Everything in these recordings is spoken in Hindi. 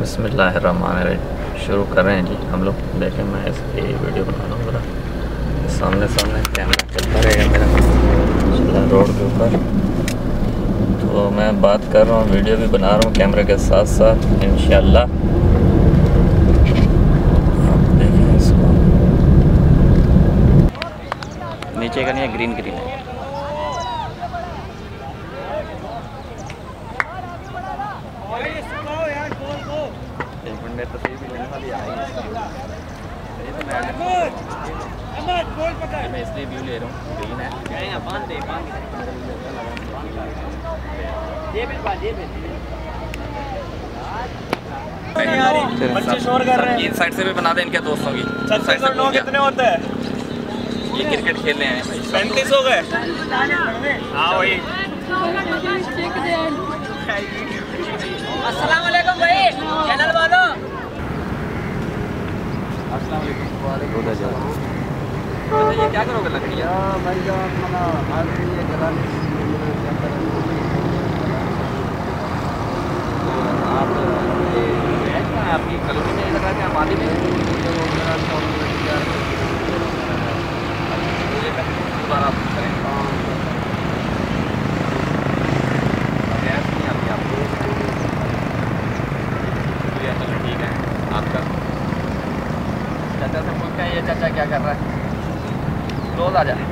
बिस्मिल्लाहिर्रहमानिर्रहीम शुरू कर रहे हैं जी हम लोग। देखें मैं इसकी वीडियो बना रहा हूँ ज़रा, सामने कैमरा चलता रहेगा मेरा रोड के ऊपर। तो मैं बात कर रहा हूँ, वीडियो भी बना रहा हूँ कैमरे के साथ साथ इंशाअल्लाह। आप देखें इसको, नीचे का नहीं है, ग्रीन ग्रीन है। तस्वीर भी लेने वाली आई मैं इसलिए व्यू ले रहा हूँ, ग्रीन है। बच्चे शोर कर रहे हैं। इन साइड से भी बना दें इनके दोस्तों की। लोग कितने होते हैं? ये क्रिकेट खेल रहे हैं 35 हो गए। हाँ वही। अस्सलाम वालेकुम भाई, चैनल वालों। अस्सलाम वालेकुम। ये क्या करोगे लकड़ियाँ? भाई आप आपकी कॉलोनी में लगा के आबादी में दोबारा करें चलो ठीक है। आपका चाचा से पूछते हैं, ये चाचा क्या कर रहा है? रोज आ जाए।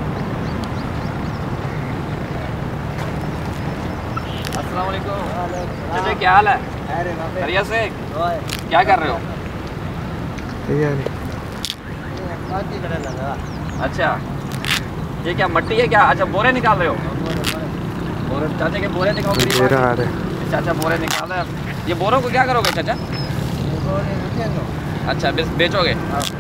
अस्सलाम वालेकुम चाचा, क्या हाल है? खैरियत से? क्या कर रहे हो? अच्छा, ये क्या मट्टी है क्या? अच्छा, बोरे निकाल रहे हो? बोरे, चाचा के बोरे दिखाओ। चाचा बोरे निकाल रहे हैं। ये बोरों को क्या करोगे चाचा? अच्छा, बेचोगे?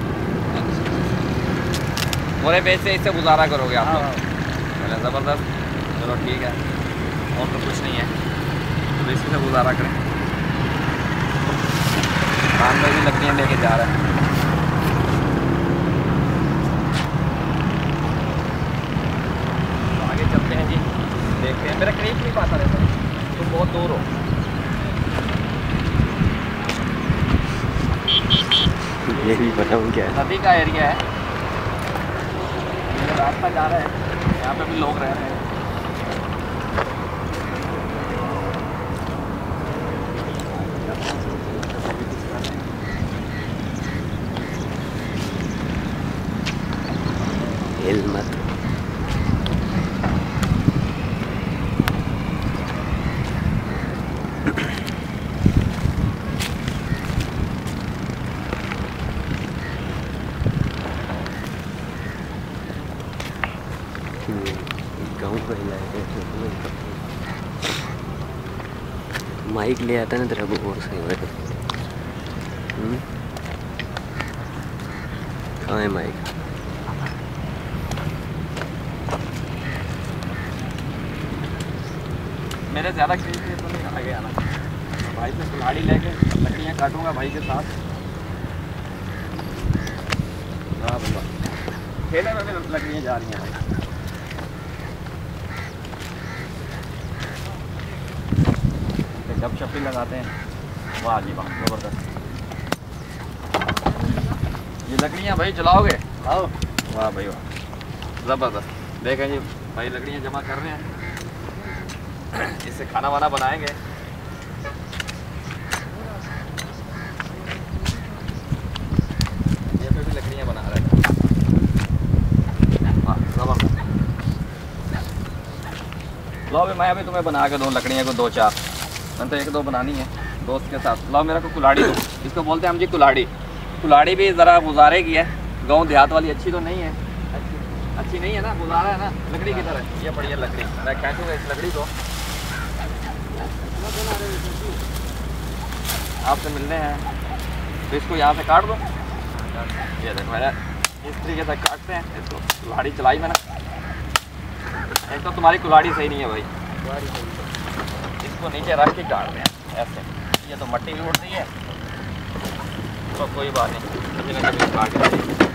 बोरे बेच से इससे गुजारा करोगे आप लोग? ज़बरदस्त। चलो ठीक है, और तो कुछ नहीं है तो इसी से गुजारा करें। काम में भी लकड़ियाँ लेके जा रहे हैं। तो आगे चलते हैं जी, देखते हैं। मेरा करीब नहीं पाता रहता, तुम बहुत दूर हो। ये भी बताऊँ क्या है? नदी का एरिया है, ये रास्ता जा रहा है, यहाँ पे भी लोग रह रहे हैं। हिलमत गाँव का इलाका है। माइक ले आता ना तेरा और सही हो। कहाँ है माइक? मेरे ज़्यादा करीब से तो नहीं आगे आना। भाई से कुल्हाड़ी लेके लकड़ियाँ काटूंगा भाई के साथ। हाँ भैया, ठेले में भी लकड़ियाँ जा रही हैं भाई। जब शपी लगाते हैं, वाह जी वाह, ज़बरदस्त। ये लकड़ियाँ भाई जलाओगे? आओ। वाह भाई वाह, ज़बरदस्त। देखें जी भाई, लकड़ियाँ जमा कर रहे हैं, इससे खाना वाना बनाएंगे। ये पे भी लकड़ियाँ बना रहे हैं। हाँ ज़बरदस्त। लो अभी मैं अभी तुम्हें बना के दूँ लकड़ियाँ को 2-4। मैंने तो 1-2 बनानी है दोस्त के साथ। लो मेरा को कुल्हाड़ी दो, इसको बोलते हैं हम जी कुल्हाड़ी। कुल्हाड़ी भी ज़रा गुजारे की है, गाँव देहात वाली अच्छी तो नहीं है। अच्छी नहीं है ना, गुजारा है ना लकड़ी की तरह। ये बढ़िया लकड़ी, मैं खींचूँगा इस लकड़ी को। आपसे मिलने हैं तो इसको यहाँ से काट दो। ये देखो मेरा इस तरीके से काटते हैं इसको। कुल्हाड़ी चलाई मैंने। एक तो तुम्हारी कुल्हाड़ी सही नहीं है भाई, इसको नीचे रख के काटते हैं ऐसे। ये तो मट्टी भी उड़ रही है, तो कोई बात नहीं, कभी ना कभी काट के।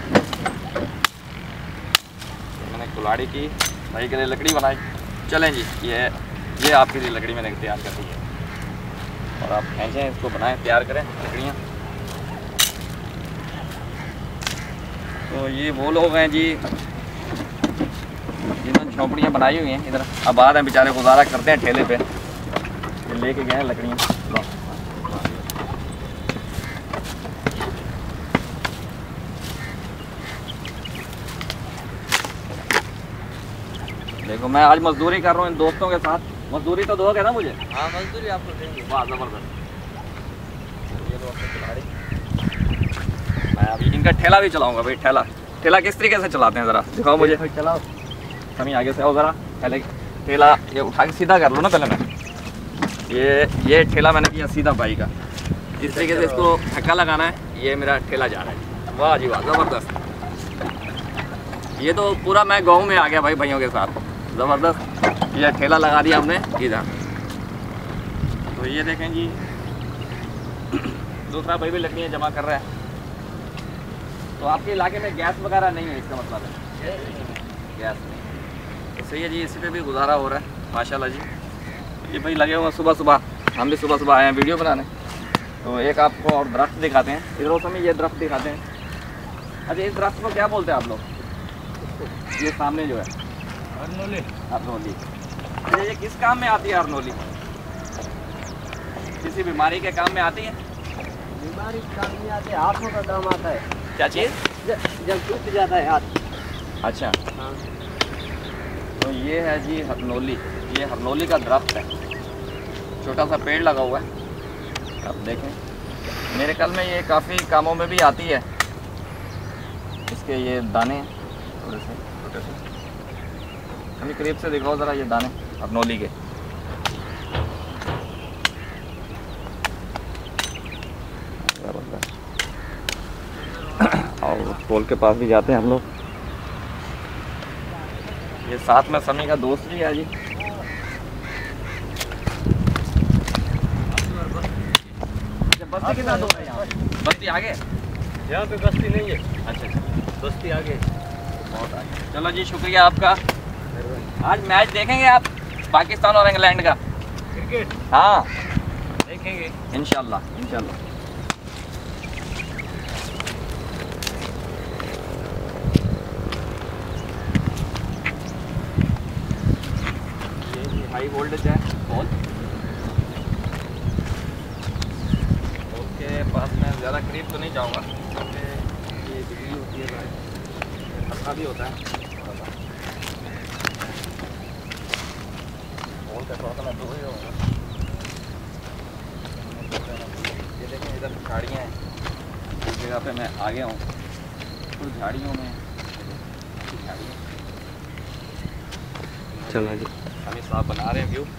मैंने कुल्हाड़ी की भाई के लिए लकड़ी बनाई। चलें जी, ये आपके लिए लकड़ी मैंने तैयार कर दी है। और आप खींचें इसको, बनाएं, तैयार करें लकड़ियाँ। तो ये वो लोग हैं जी जिन्होंने झोंपड़ियाँ बनाई हुई हैं इधर, आबाद हैं बेचारे, गुजारा करते हैं ठेले पे। ये लेके गए हैं लकड़ियाँ। देखो मैं आज मजदूरी कर रहा हूँ इन दोस्तों के साथ। मजदूरी तो दोगे ना मुझे? हाँ मजदूरी आपको देंगे। वाह ज़बरदस्त। ये लो अपनी खिलाड़ी। मैं अभी इनका ठेला भी चलाऊंगा भाई। ठेला किस तरीके से चलाते हैं ज़रा दिखाओ मुझे। चलाओ। समी आगे से आओ ज़रा। पहले ठेला ये उठा के सीधा कर लो ना। पहले मैं ये ठेला मैंने किया सीधा बाई का। इस तरीके से इसको धक्का लगाना है। ये मेरा ठेला जा रहा है। वाह जी वाह, ज़बरदस्त। ये तो पूरा मैं गाँव में आ गया भाई भाइयों के साथ। ज़बरदस्त। ये ठेला लगा दिया हमने इधर। तो ये देखें जी दूसरा भाई भी लकड़ियाँ जमा कर रहा है। तो आपके इलाके में गैस वगैरह नहीं है, इसका मतलब है? गैस नहीं। तो सही है जी, इसी पे भी गुजारा हो रहा है माशाल्लाह जी। ये भाई लगे हुए हैं सुबह सुबह, हम भी सुबह सुबह आए हैं वीडियो बनाने। तो एक आपको और दरख्त दिखाते हैं। इधर समय ये दरख्त दिखाते हैं। अच्छा इस दरख्त को क्या बोलते हैं आप लोग? ये सामने जो है अरनोली। अरनोली। ये किस काम में आती है अरनोली? किसी बीमारी के काम में आती है? बीमारी काम नहीं आती, हाथों का काम आता है। क्या चीज़? जब टूट जाता है हाथ। अच्छा हाँ। तो ये है जी हरनोली। ये हरनोली का दरख्त है, छोटा सा पेड़ लगा हुआ है। आप देखें मेरे ख्याल में ये काफ़ी कामों में भी आती है। इसके ये दाने हैं थोड़े से छोटे से, हमें करीब से दिखाओ ज़रा ये दाने हरनोली के। और पोल के पास भी जाते हैं हम लोग। ये साथ में समी का दोस्त भी है जी। बस्ती कितना दूर है यहाँ? बस्ती आगे? यहाँ पे बस्ती नहीं है। अच्छा, बस्ती आगे। बहुत आगे। चलो जी शुक्रिया आपका। आज मैच देखेंगे आप पाकिस्तान और इंग्लैंड का? क्रिकेट हाँ देखेंगे इंशाल्लाह इंशाल्लाह। ये हाई वोल्टेज है पोल के पास मैं ज़्यादा करीब तो नहीं जाऊँगा क्योंकि ये बिजली होती है, खतरा भी होता है थोड़ा सा। पोल से थोड़ा सा मैं दूर ही रहूँगा। ये देखें इधर झाड़ियाँ हैं, इस जगह पे मैं आ गया हूँ। तो झाड़ियों में झाड़ियाँ चलो जी हमें साफ बना रहे हैं व्यू।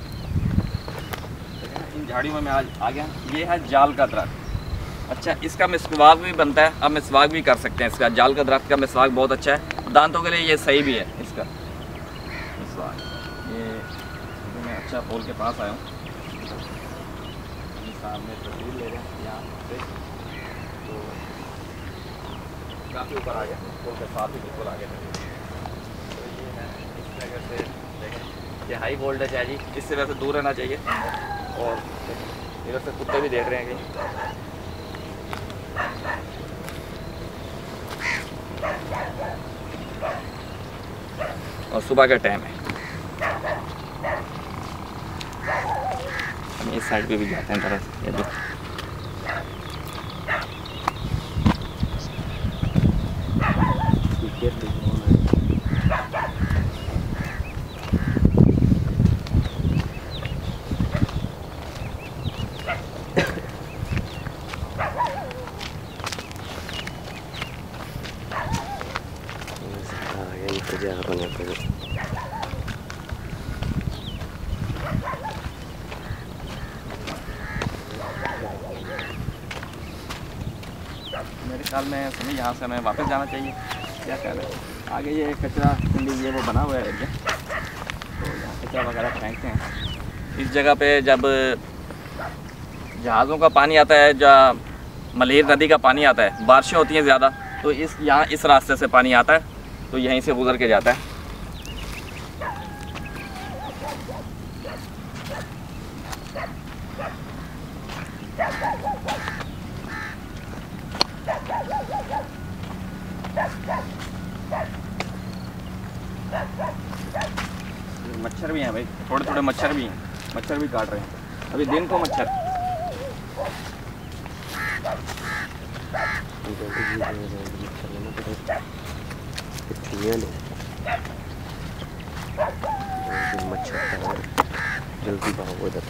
इन झाड़ियों में मैं आज आ गया। ये है जाल का दरख्त। अच्छा इसका मिसवाक भी बनता है, आप मिसवाक भी कर सकते हैं। इसका जाल का दरख्त का मिसवाक बहुत अच्छा है, दांतों के लिए ये सही भी है इसका मिसवाक। ये मैं अच्छा पोल के पास आया हूँ, सामने तस्वीर ले रहे हैं यहाँ से। तो काफ़ी ऊपर आ गया, पोल के साथ ही बिल्कुल आगे। तो ये है इस जगह से देखें, ये हाई वोल्टेज है जी, इससे वैसे दूर रहना चाहिए। और इधर से कुत्ते भी देख रहे हैं कहीं। और सुबह का टाइम है, हम इस साइड पे भी जाते हैं तरह से। ये देखो मेरे ख्याल में सभी यहाँ से हमें वापस जाना चाहिए। क्या ख्याल है? आगे ये कचरा कुंडी ये वो बना हुआ है एरिया, तो यहाँ कचरा वगैरह फेंकते हैं। इस जगह पे जब जहाज़ों का पानी आता है, जहाँ मलेर नदी का पानी आता है, बारिशें होती हैं ज़्यादा, तो यहाँ इस रास्ते से पानी आता है, तो यहीं से गुजर के जाता है। मच्छर भी हैं भाई, थोड़े थोड़े मच्छर भी हैं, मच्छर भी काट रहे हैं अभी दिन को मच्छर। मच्छर जल्दी भागो उधर।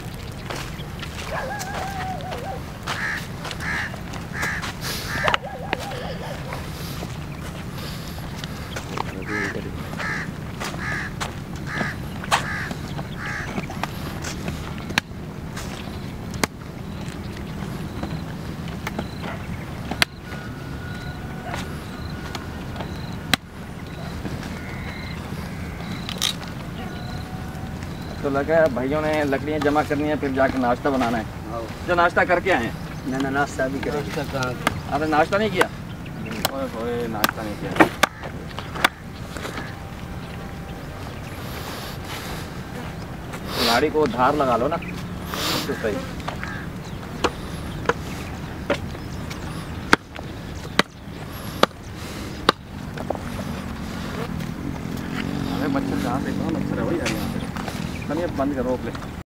तो लगा है भाइयों ने लकड़ियाँ जमा करनी है, फिर जाकर नाश्ता बनाना है। जो नाश्ता करके आए हैं? ना नाश्ता भी करें। आपने नाश्ता नहीं किया? ओए नाश्ता नहीं किया। गाड़ी को धार लगा लो ना तो सही। अरे मच्छर कहाँ से, कहाँ मच्छर है भाई यार यहाँ पे। बंद कर, रोक ले।